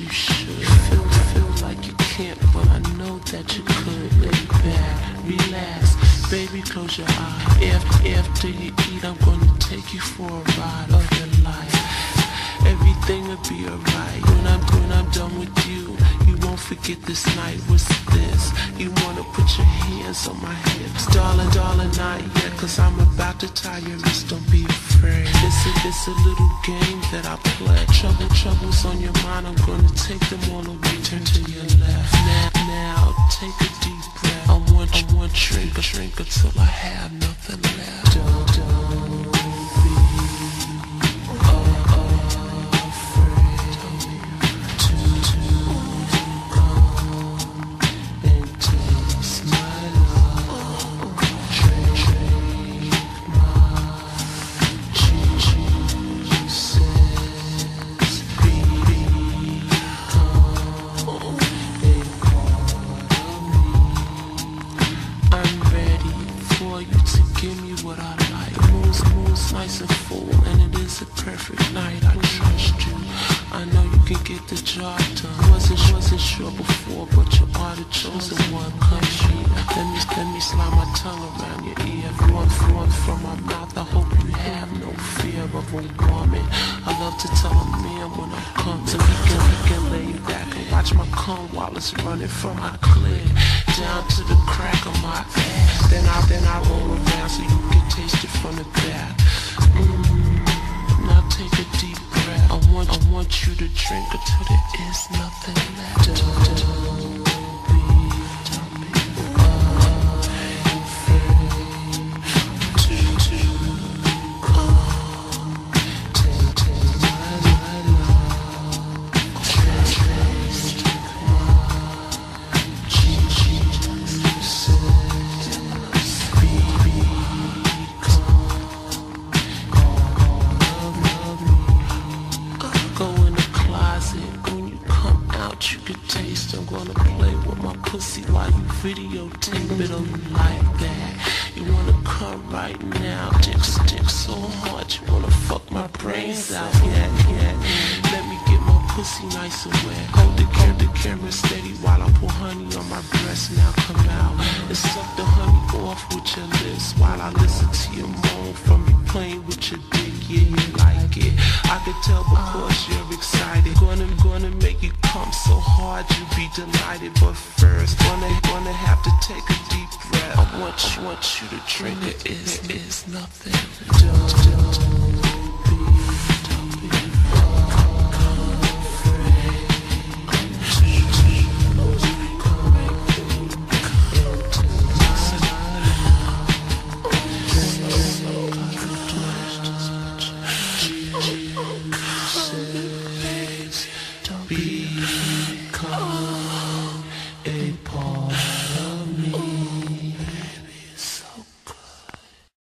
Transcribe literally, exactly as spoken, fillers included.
you should. Feel, feel like you can't, but I know that you could. Lay back, relax, baby, close your eyes. After, after you eat, I'm gonna take you for a ride of your life. Everything will be alright. When I'm, when I'm done with you, you won't forget this night. What's this? You wanna put your hands on my hips. Darling, darling, not yet, cause I'm about to tie your wrist, don't be afraid. It's a, it's a little game that I play. Trouble, troubles on your mind, I'm gonna take them all away. Turn to your left. Now, now, take a deep breath. I want, I want, drink, drink until I have nothing left. Don't, don't be afraid to, to come and taste my love. Drink, drink my juices. Be, become a part of me. I'm ready for you to give me what I like. The moon's, moon's nice and full, and it is a perfect night. I trust you. I know you can get the job done. Wasn't wasn't sure before, but you are the chosen one. Come here, let me let me slide my tongue around your ear. Run, run from my mouth. I hope you have no fear of a woman. I love to tell a man when I'm coming. So he can, he can lay back and watch my cum while it's running from my clit down to the crack of my ass. Then I then I roll around so you can taste it from the back. Mm, now take a deep breath. I want I want you to drink until there is nothing left. Don't, don't be, don't be afraid to, to come. Take, take my, my love. Taste my juices. Be, become go in the closet. When you come out, you can taste. I'm gonna play with my pussy while you videotape it. Oh, you like that? You wanna come right now? Dick, dick so hard, you wanna fuck my brains out? Yeah, yeah. Let me get my pussy nice and wet. Hold the, hold the camera steady while I pour honey on my breast. Now come out and suck the honey off with your lips while I listen to you moan from you playing with your dick. Yeah, you like it. I can tell because you're excited. Gonna, gonna make you come so hard you be delighted. But first, gonna, gonna have to take a deep breath. I want you, want you to drink it. Is, is nothing. Don't, don't.